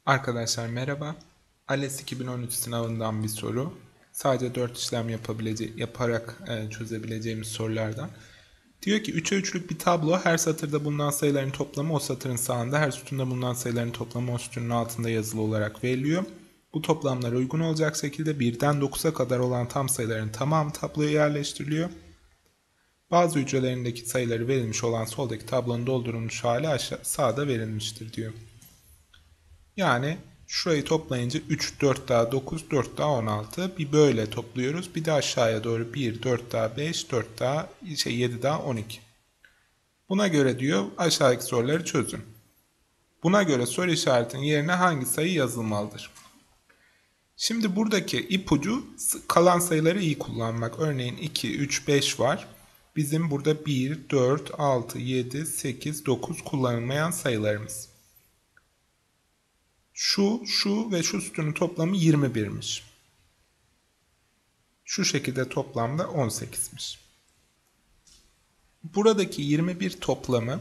Arkadaşlar merhaba. ALES 2013 sınavından bir soru. Sadece 4 işlem yaparak çözebileceğimiz sorulardan. Diyor ki 3'e 3'lük bir tablo, her satırda bulunan sayıların toplamı o satırın sağında, her sütunda bulunan sayıların toplamı o sütunun altında yazılı olarak veriliyor. Bu toplamlara uygun olacak şekilde 1'den 9'a kadar olan tam sayıların tamamı tabloya yerleştiriliyor. Bazı hücrelerindeki sayıları verilmiş olan soldaki tablonun doldurulmuş hali sağda verilmiştir diyor. Yani şurayı toplayınca 3, 4 daha 9, 4 daha 16. Bir böyle topluyoruz. Bir de aşağıya doğru 1, 4 daha 5, 4 daha 7 daha 12. Buna göre diyor aşağıdaki soruları çözün. Buna göre soru işaretinin yerine hangi sayı yazılmalıdır? Şimdi buradaki ipucu kalan sayıları iyi kullanmak. Örneğin 2, 3, 5 var. Bizim burada 1, 4, 6, 7, 8, 9 kullanılmayan sayılarımız. Şu ve şu sütunun toplamı 21'miş. Şu şekilde toplamda 18'miş. Buradaki 21 toplamı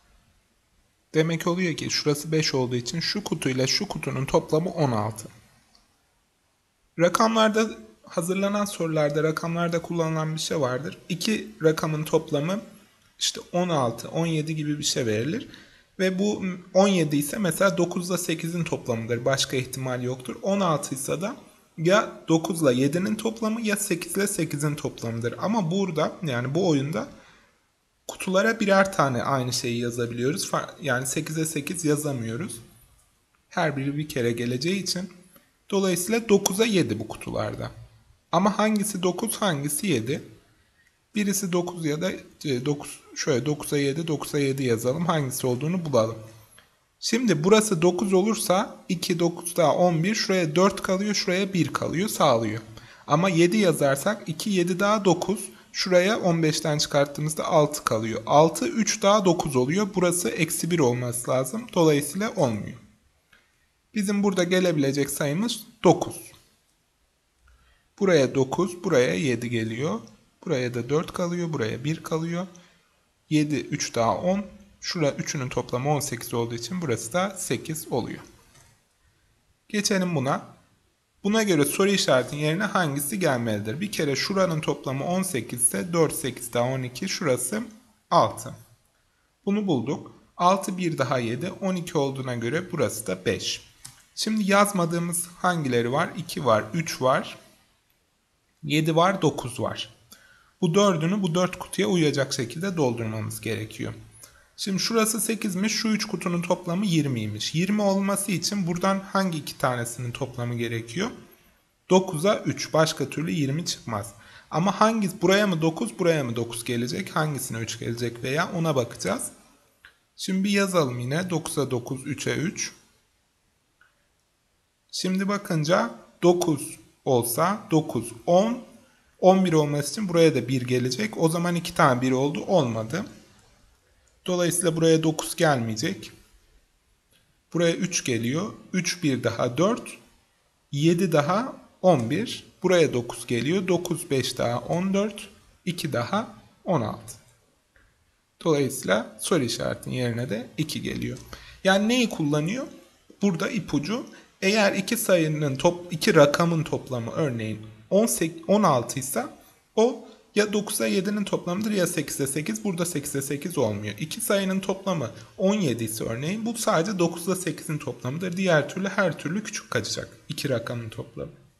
demek oluyor ki şurası 5 olduğu için şu kutuyla şu kutunun toplamı 16. Rakamlarda hazırlanan sorularda rakamlarda kullanılan bir şey vardır. İki rakamın toplamı işte 16, 17 gibi bir şey verilir. Ve bu 17 ise mesela 9 ile 8'in toplamıdır. Başka ihtimal yoktur. 16 ise de ya 9 ile 7'nin toplamı ya 8 ile 8'in toplamıdır. Ama burada yani bu oyunda kutulara birer tane aynı şeyi yazabiliyoruz. Yani 8'e 8 yazamıyoruz. Her biri bir kere geleceği için. Dolayısıyla 9'a 7 bu kutularda. Ama hangisi 9 hangisi 7? Birisi 9 ya da 9, şöyle 9'a 7, 9'a 7 yazalım. Hangisi olduğunu bulalım. Şimdi burası 9 olursa 2, 9 daha 11. Şuraya 4 kalıyor, şuraya 1 kalıyor, sağlıyor. Ama 7 yazarsak 2, 7 daha 9. Şuraya 15'ten çıkarttığımızda 6 kalıyor. 6, 3 daha 9 oluyor. Burası eksi 1 olması lazım. Dolayısıyla olmuyor. Bizim burada gelebilecek sayımız 9. Buraya 9, buraya 7 geliyor. Buraya da 4 kalıyor, buraya 1 kalıyor. 7, 3 daha 10. Şurada 3'ünün toplamı 18 olduğu için burası da 8 oluyor. Geçelim buna. Buna göre soru işaretinin yerine hangisi gelmelidir? Bir kere şuranın toplamı 18 ise 4, 8 daha 12. Şurası 6. Bunu bulduk. 6, 1 daha 7. 12 olduğuna göre burası da 5. Şimdi yazmadığımız hangileri var? 2 var, 3 var, 7 var, 9 var. Bu dördünü bu 4 kutuya uyacak şekilde doldurmamız gerekiyor. Şimdi şurası 8'miş. Şu 3 kutunun toplamı 20'ymiş. 20 olması için buradan hangi iki tanesinin toplamı gerekiyor? 9'a 3. Başka türlü 20 çıkmaz. Ama hangisi buraya mı 9 buraya mı 9 gelecek? Hangisine 3 gelecek veya ona bakacağız. Şimdi bir yazalım yine. 9'a 9, 3'e 3. Şimdi bakınca 9 olsa 9, 10, 11 olması için buraya da 1 gelecek. O zaman 2 tane 1 oldu. Olmadı. Dolayısıyla buraya 9 gelmeyecek. Buraya 3 geliyor. 3 1 daha 4. 7 daha 11. Buraya 9 geliyor. 9 5 daha 14. 2 daha 16. Dolayısıyla soru işaretinin yerine de 2 geliyor. Yani neyi kullanıyor? Burada ipucu eğer iki rakamın toplamı örneğin 16 ise o ya 9'a 7'nin toplamıdır ya 8'e 8. Burada 8'e 8 olmuyor. İki sayının toplamı 17 ise örneğin bu sadece 9'a 8'in toplamıdır. Diğer türlü her türlü küçük kaçacak. İki rakamın toplamı.